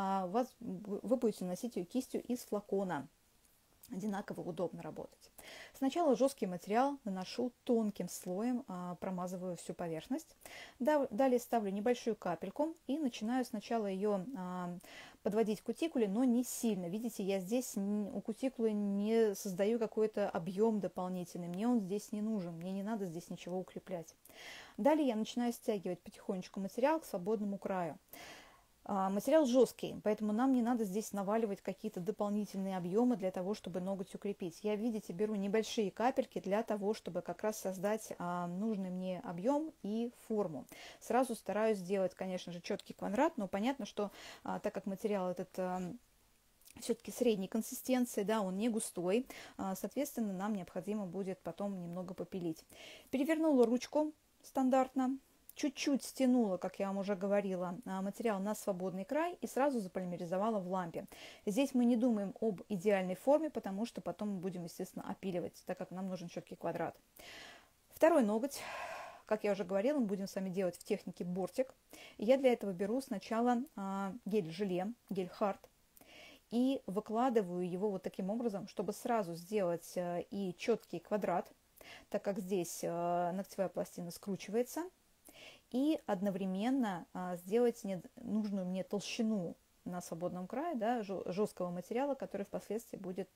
вы будете наносить ее кистью из флакона. Одинаково удобно работать. Сначала жесткий материал наношу тонким слоем, промазываю всю поверхность. Далее ставлю небольшую капельку и начинаю сначала ее подводить к кутикуле, но не сильно. Видите, я здесь у кутикулы не создаю какой-то объем дополнительный. Мне он здесь не нужен, мне не надо здесь ничего укреплять. Далее я начинаю стягивать потихонечку материал к свободному краю. Материал жесткий, поэтому нам не надо здесь наваливать какие-то дополнительные объемы для того, чтобы ноготь укрепить. Я, видите, беру небольшие капельки для того, чтобы как раз создать нужный мне объем и форму. Сразу стараюсь сделать, конечно же, четкий квадрат, но понятно, что так как материал этот все-таки средней консистенции, да, он не густой, соответственно, нам необходимо будет потом немного попилить. Перевернула ручку стандартно. Чуть-чуть стянула, как я вам уже говорила, материал на свободный край и сразу заполимеризовала в лампе. Здесь мы не думаем об идеальной форме, потому что потом мы будем, естественно, опиливать, так как нам нужен четкий квадрат. Второй ноготь, как я уже говорила, мы будем с вами делать в технике бортик. И я для этого беру сначала гель-желе, гель-хард, и выкладываю его вот таким образом, чтобы сразу сделать и четкий квадрат, так как здесь ногтевая пластина скручивается, и одновременно сделать нужную мне толщину на свободном крае, да, жесткого материала, который впоследствии будет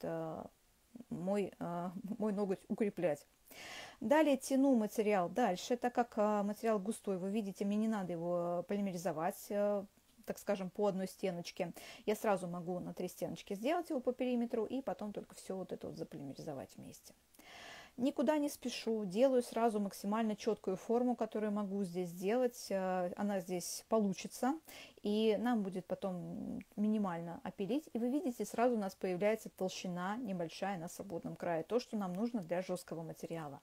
мой ноготь укреплять. Далее тяну материал дальше, так как материал густой, вы видите, мне не надо его полимеризовать, так скажем, по одной стеночке. Я сразу могу на 3 стеночки сделать его по периметру и потом только все вот это вот заполимеризовать вместе. Никуда не спешу, делаю сразу максимально четкую форму, которую могу здесь сделать. Она здесь получится, и нам будет потом минимально опилить. И вы видите, сразу у нас появляется толщина небольшая на свободном крае, то, что нам нужно для жесткого материала.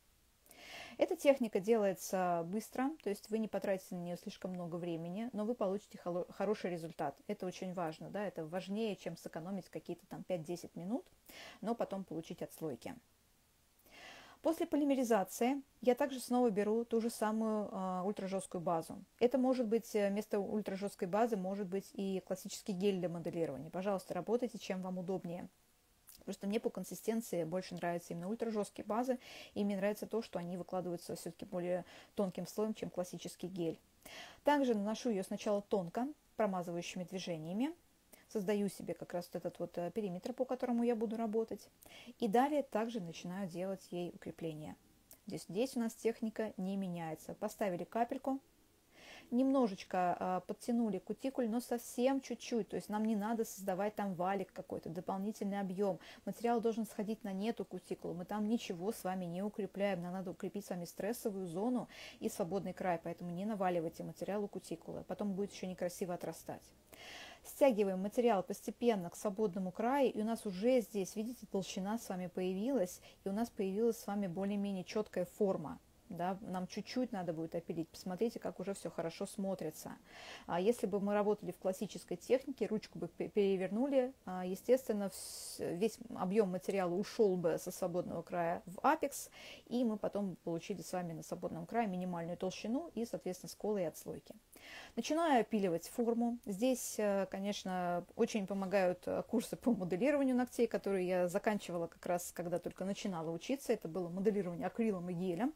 Эта техника делается быстро, то есть вы не потратите на нее слишком много времени, но вы получите хороший результат. Это очень важно, да, это важнее, чем сэкономить какие-то там 5-10 минут, но потом получить отслойки. После полимеризации я также снова беру ту же самую ультражесткую базу. Это может быть, вместо ультражесткой базы, может быть и классический гель для моделирования. Пожалуйста, работайте, чем вам удобнее. Просто мне по консистенции больше нравятся именно ультражесткие базы, и мне нравится то, что они выкладываются все-таки более тонким слоем, чем классический гель. Также наношу ее сначала тонко, промазывающими движениями. Создаю себе как раз вот этот вот периметр, по которому я буду работать. И далее также начинаю делать ей укрепление. Здесь у нас техника не меняется. Поставили капельку, немножечко подтянули кутикуль, но совсем чуть-чуть. То есть нам не надо создавать там валик какой-то, дополнительный объем. Материал должен сходить на нет у кутикулы. Мы там ничего с вами не укрепляем. Нам надо укрепить с вами стрессовую зону и свободный край. Поэтому не наваливайте материал у кутикулы. Потом будет еще некрасиво отрастать. Стягиваем материал постепенно к свободному краю, и у нас уже здесь, видите, толщина с вами появилась, и у нас появилась с вами более-менее четкая форма. Да, нам чуть-чуть надо будет опилить. Посмотрите, как уже все хорошо смотрится. Если бы мы работали в классической технике, ручку бы перевернули, естественно, весь объем материала ушел бы со свободного края в апекс, и мы потом получили с вами на свободном крае минимальную толщину и, соответственно, сколы и отслойки. Начинаю опиливать форму. Здесь, конечно, очень помогают курсы по моделированию ногтей, которые я заканчивала как раз, когда только начинала учиться. Это было моделирование акрилом и гелем.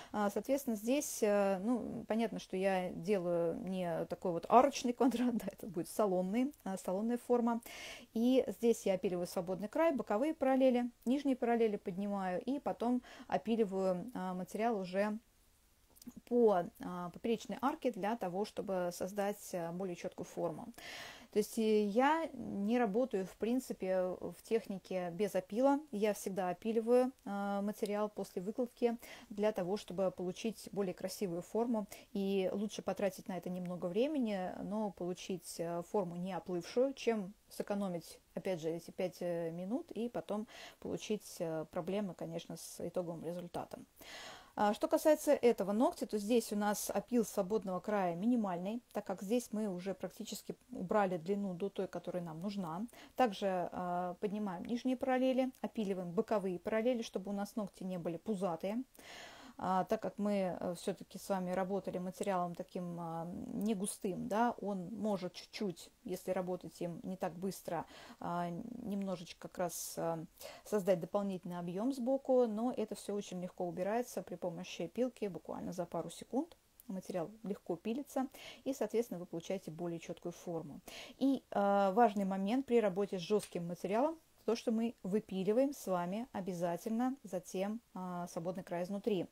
Соответственно, здесь, ну, понятно, что я делаю не такой вот арочный квадрат, да, это будет салонная форма. И здесь я опиливаю свободный край, боковые параллели, нижние параллели поднимаю и потом опиливаю материал уже по поперечной арке для того, чтобы создать более четкую форму. То есть я не работаю, в принципе, в технике без опила. Я всегда опиливаю материал после выкладки для того, чтобы получить более красивую форму. И лучше потратить на это немного времени, но получить форму не оплывшую, чем сэкономить, опять же, эти 5 минут и потом получить проблемы, конечно, с итоговым результатом. Что касается этого ногтя, то здесь у нас опил свободного края минимальный, так как здесь мы уже практически убрали длину до той, которая нам нужна. Также поднимаем нижние параллели, опиливаем боковые параллели, чтобы у нас ногти не были пузатые. Так как мы все-таки с вами работали материалом таким не густым, да, он может чуть-чуть, если работать им не так быстро, немножечко как раз создать дополнительный объем сбоку, но это все очень легко убирается при помощи пилки буквально за пару секунд. Материал легко пилится, и, соответственно, вы получаете более четкую форму. И важный момент при работе с жестким материалом, то, что мы выпиливаем с вами обязательно затем свободный край изнутри.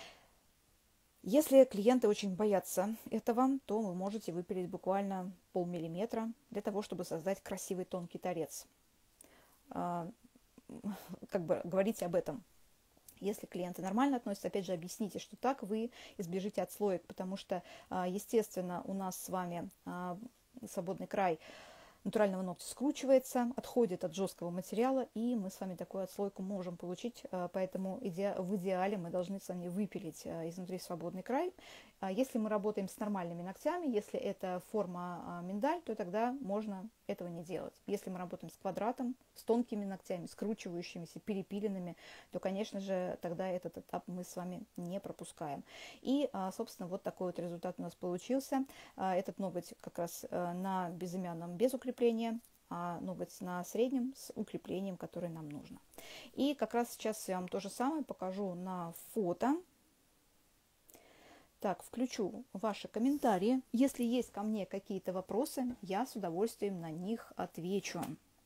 Если клиенты очень боятся этого, то вы можете выпилить буквально полмиллиметра для того, чтобы создать красивый тонкий торец. Как бы говорите об этом. Если клиенты нормально относятся, опять же, объясните, что так вы избежите отслоек, потому что, естественно, у нас с вами свободный край натурального ногтя скручивается, отходит от жесткого материала, и мы с вами такую отслойку можем получить, поэтому в идеале мы должны с вами выпилить изнутри свободный край. Если мы работаем с нормальными ногтями, если это форма миндаль, то тогда можно этого не делать. Если мы работаем с квадратом, с тонкими ногтями, скручивающимися, перепиленными, то, конечно же, тогда этот этап мы с вами не пропускаем. И, собственно, вот такой вот результат у нас получился. Этот ноготь как раз на безымянном без укрепления, а ноготь на среднем с укреплением, которое нам нужно. И как раз сейчас я вам то же самое покажу на фото. Так, включу ваши комментарии. Если есть ко мне какие-то вопросы, я с удовольствием на них отвечу.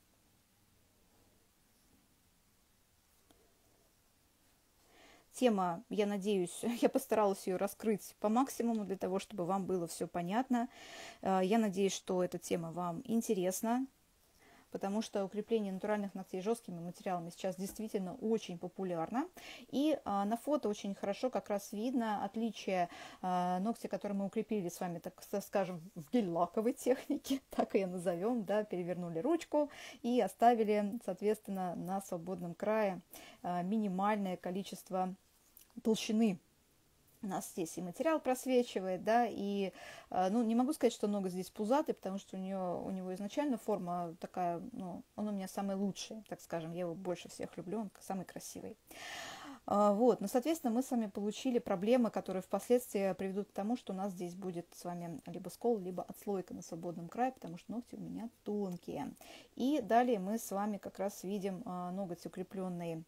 Тема, я надеюсь, я постаралась ее раскрыть по максимуму для того, чтобы вам было все понятно. Я надеюсь, что эта тема вам интересна, потому что укрепление натуральных ногтей жесткими материалами сейчас действительно очень популярно. И на фото очень хорошо как раз видно отличие ногтя, которые мы укрепили с вами, так скажем, в гель-лаковой технике, так ее назовем, да, перевернули ручку и оставили, соответственно, на свободном крае минимальное количество толщины. У нас здесь и материал просвечивает, да, и, ну, не могу сказать, что ноготь здесь пузатый, потому что у него изначально форма такая, ну, он у меня самый лучший, так скажем, я его больше всех люблю, он самый красивый. Вот, но, соответственно, мы с вами получили проблемы, которые впоследствии приведут к тому, что у нас здесь будет с вами либо скол, либо отслойка на свободном крае, потому что ногти у меня тонкие. И далее мы с вами как раз видим ноготь укрепленный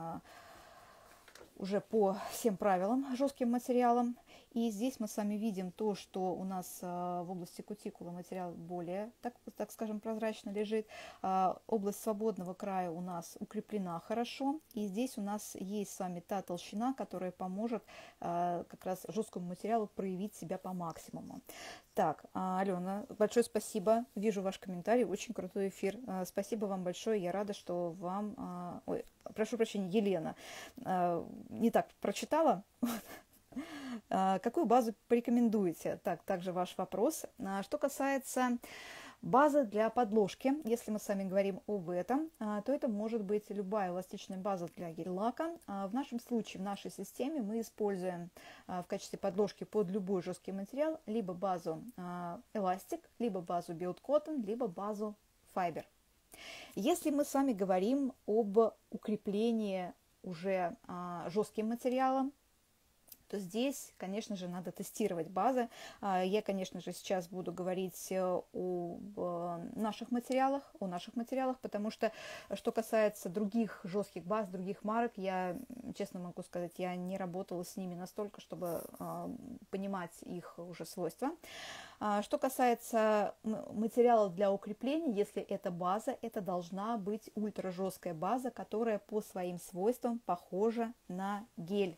уже по всем правилам жестким материалом. И здесь мы с вами видим то, что у нас в области кутикулы материал более, так скажем, прозрачно лежит. Область свободного края у нас укреплена хорошо. И здесь у нас есть с вами та толщина, которая поможет как раз жесткому материалу проявить себя по максимуму. Так, Алена, большое спасибо. Вижу ваш комментарий, очень крутой эфир. Спасибо вам большое. Я рада, что вам... Ой, прошу прощения, Елена. Не так прочитала. Какую базу порекомендуете? Так, также ваш вопрос. Что касается базы для подложки, если мы с вами говорим об этом, то это может быть любая эластичная база для гель-лака. В нашем случае, в нашей системе мы используем в качестве подложки под любой жесткий материал либо базу эластик, либо базу Build Cotton, либо базу Fiber. Если мы с вами говорим об укреплении уже жестким материалом, то здесь, конечно же, надо тестировать базы. Я, конечно же, сейчас буду говорить о наших материалах, потому что касается других жестких баз, других марок, я, честно могу сказать, я не работала с ними настолько, чтобы понимать их уже свойства. Что касается материалов для укрепления, если это база, это должна быть ультражесткая база, которая по своим свойствам похожа на гель.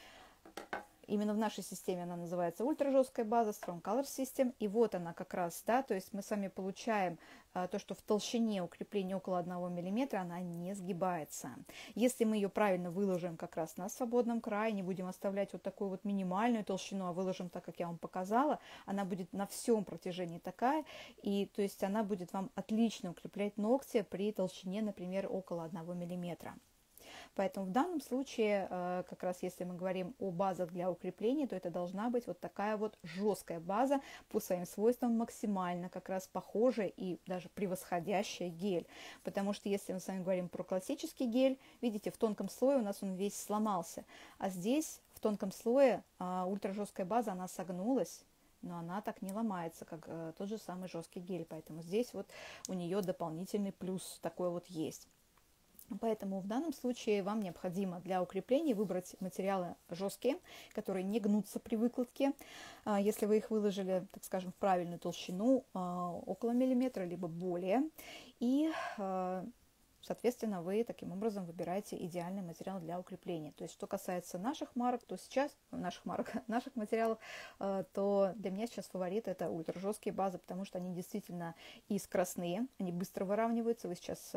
Именно в нашей системе она называется ультражесткая база, Strong Color System. И вот она как раз, да, то есть мы с вами получаем то, что в толщине укрепления около 1 мм она не сгибается. Если мы ее правильно выложим как раз на свободном крае, не будем оставлять вот такую вот минимальную толщину, а выложим так, как я вам показала, она будет на всем протяжении такая, и то есть она будет вам отлично укреплять ногти при толщине, например, около 1 мм. Поэтому в данном случае, как раз если мы говорим о базах для укрепления, то это должна быть вот такая вот жесткая база, по своим свойствам максимально как раз похожая и даже превосходящая гель. Потому что если мы с вами говорим про классический гель, видите, в тонком слое у нас он весь сломался, а здесь в тонком слое ультражесткая база, она согнулась, но она так не ломается, как тот же самый жесткий гель. Поэтому здесь вот у нее дополнительный плюс такой вот есть. Поэтому в данном случае вам необходимо для укрепления выбрать материалы жесткие, которые не гнутся при выкладке. Если вы их выложили, так скажем, в правильную толщину, около миллиметра, либо более. И, соответственно, вы таким образом выбираете идеальный материал для укрепления. То есть, что касается наших марок, то сейчас, наших материалов, то для меня сейчас фаворит это ультражесткие базы, потому что они действительно и скоростные, они быстро выравниваются. Вы сейчас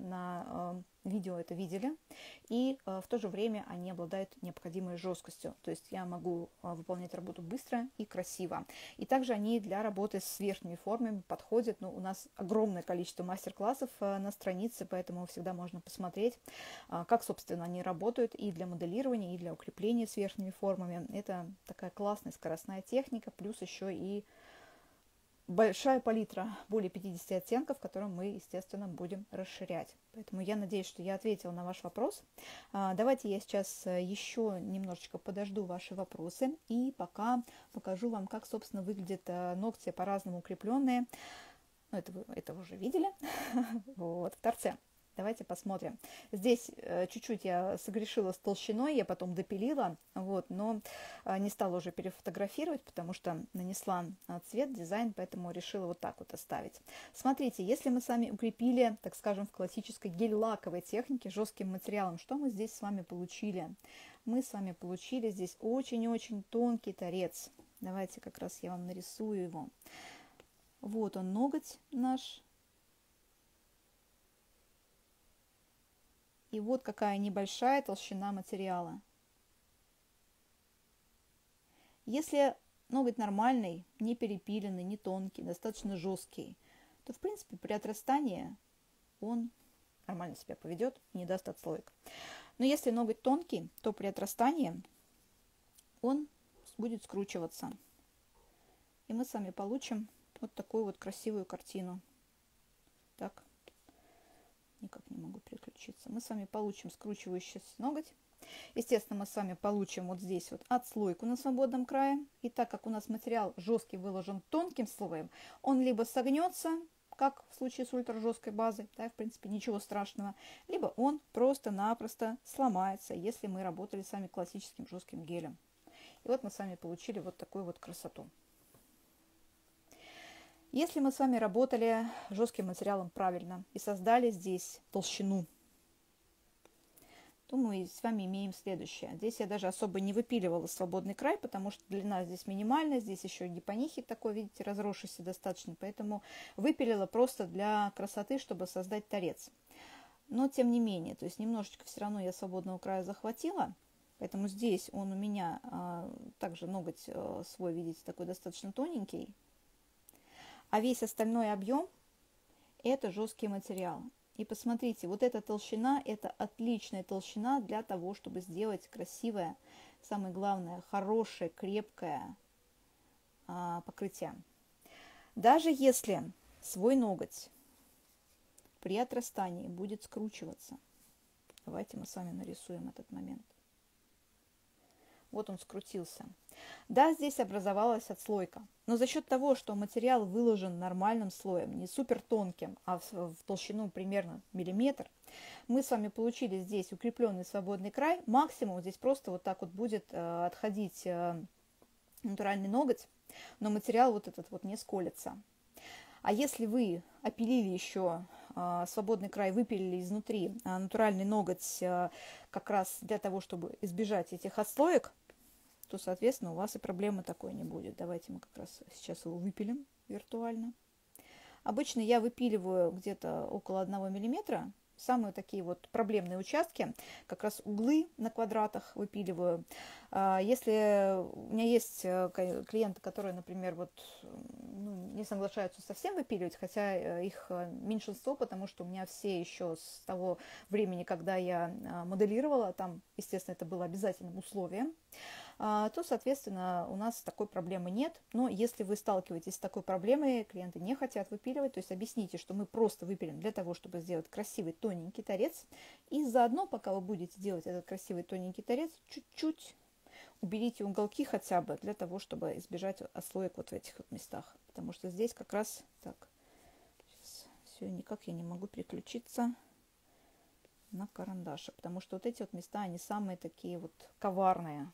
на видео это видели, и в то же время они обладают необходимой жесткостью, то есть я могу выполнять работу быстро и красиво. И также они для работы с верхними формами подходят, но у нас огромное количество мастер-классов на странице, поэтому всегда можно посмотреть, как, собственно, они работают и для моделирования, и для укрепления с верхними формами. Это такая классная скоростная техника, плюс еще и большая палитра, более 50 оттенков, которые мы, естественно, будем расширять. Поэтому я надеюсь, что я ответила на ваш вопрос. Давайте я сейчас еще немножечко подожду ваши вопросы и пока покажу вам, как, собственно, выглядят ногти по-разному укрепленные. Ну, это вы уже видели. Вот, в торце. Давайте посмотрим. Здесь чуть-чуть я согрешила с толщиной, я потом допилила, вот, но не стала уже перефотографировать, потому что нанесла цвет, дизайн, поэтому решила вот так вот оставить. Смотрите, если мы с вами укрепили, так скажем, в классической гель-лаковой технике жестким материалом, что мы здесь с вами получили? Мы с вами получили здесь очень-очень тонкий торец. Давайте как раз я вам нарисую его. Вот он, ноготь наш. И вот какая небольшая толщина материала. Если ноготь нормальный, не перепиленный, не тонкий, достаточно жесткий, то, в принципе, при отрастании он нормально себя поведет и не даст отслоек. Но если ноготь тонкий, то при отрастании он будет скручиваться. И мы с вами получим вот такую вот красивую картину. Так. Никак не могу переключиться. Мы с вами получим скручивающийся ноготь. Естественно, мы с вами получим вот здесь вот отслойку на свободном крае. И так как у нас материал жесткий выложен тонким слоем, он либо согнется, как в случае с ультражесткой базой, да, в принципе, ничего страшного, либо он просто-напросто сломается, если мы работали с вами классическим жестким гелем. И вот мы с вами получили вот такую вот красоту. Если мы с вами работали жестким материалом правильно и создали здесь толщину, то мы с вами имеем следующее. Здесь я даже особо не выпиливала свободный край, потому что длина здесь минимальная, здесь еще и гипонихи такой, видите, разросшийся достаточно, поэтому выпилила просто для красоты, чтобы создать торец. Но тем не менее, то есть немножечко все равно я свободного края захватила, поэтому здесь он у меня также ноготь свой, видите, такой достаточно тоненький. А весь остальной объем это жесткий материал. И посмотрите, вот эта толщина, это отличная толщина для того, чтобы сделать красивое, самое главное, хорошее, крепкое покрытие. Даже если свой ноготь при отрастании будет скручиваться, давайте мы с вами нарисуем этот момент. Вот он скрутился. Да, здесь образовалась отслойка, но за счет того, что материал выложен нормальным слоем, не супер тонким, а в толщину примерно миллиметр, мы с вами получили здесь укрепленный свободный край. Максимум здесь просто вот так вот будет отходить натуральный ноготь, но материал вот этот вот не сколется. А если вы опилили еще свободный край, выпилили изнутри натуральный ноготь как раз для того, чтобы избежать этих отслоек, то, соответственно, у вас и проблемы такой не будет. Давайте мы как раз сейчас его выпилим виртуально. Обычно я выпиливаю где-то около 1 миллиметра. Самые такие вот проблемные участки, как раз углы на квадратах выпиливаю. Если у меня есть клиенты, которые, например, вот, не соглашаются совсем выпиливать, хотя их меньшинство, потому что у меня все еще с того времени, когда я моделировала, там, естественно, это было обязательным условием, то, соответственно, у нас такой проблемы нет. Но если вы сталкиваетесь с такой проблемой, клиенты не хотят выпиливать, то есть объясните, что мы просто выпилим для того, чтобы сделать красивый тоненький торец. И заодно, пока вы будете делать этот красивый тоненький торец, чуть-чуть уберите уголки хотя бы, для того, чтобы избежать отслоек вот в этих вот местах. Потому что здесь как раз так, сейчас все, никак я не могу переключиться на карандаши, потому что вот эти вот места, они самые такие вот коварные.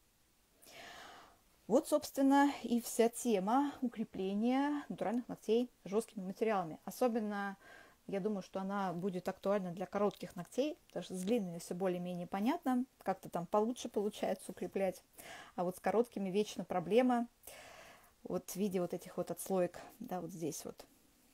Вот, собственно, и вся тема укрепления натуральных ногтей жесткими материалами. Особенно, я думаю, что она будет актуальна для коротких ногтей, потому что с длинными все более-менее понятно, как-то там получше получается укреплять, а вот с короткими вечно проблема, вот в виде вот этих вот отслоек, да, вот здесь вот.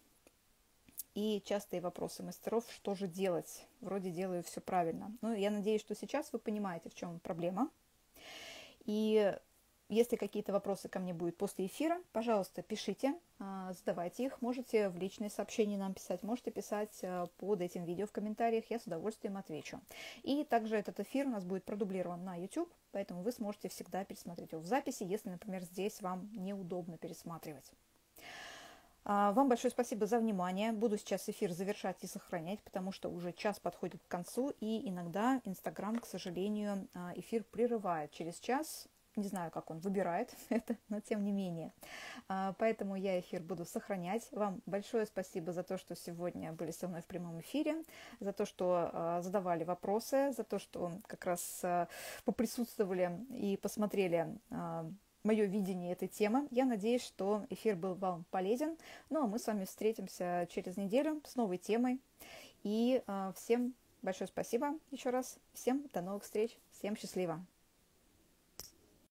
И частые вопросы мастеров, что же делать? Вроде делаю все правильно. Но я надеюсь, что сейчас вы понимаете, в чем проблема. И если какие-то вопросы ко мне будут после эфира, пожалуйста, пишите, задавайте их. Можете в личные сообщения нам писать, можете писать под этим видео в комментариях, я с удовольствием отвечу. И также этот эфир у нас будет продублирован на YouTube, поэтому вы сможете всегда пересмотреть его в записи, если, например, здесь вам неудобно пересматривать. Вам большое спасибо за внимание. Буду сейчас эфир завершать и сохранять, потому что уже час подходит к концу, и иногда Инстаграм, к сожалению, эфир прерывает через час. Не знаю, как он выбирает это, но тем не менее. Поэтому я эфир буду сохранять. Вам большое спасибо за то, что сегодня были со мной в прямом эфире, за то, что задавали вопросы, за то, что как раз поприсутствовали и посмотрели мое видение этой темы. Я надеюсь, что эфир был вам полезен. Ну, а мы с вами встретимся через неделю с новой темой. И всем большое спасибо еще раз. Всем до новых встреч. Всем счастливо.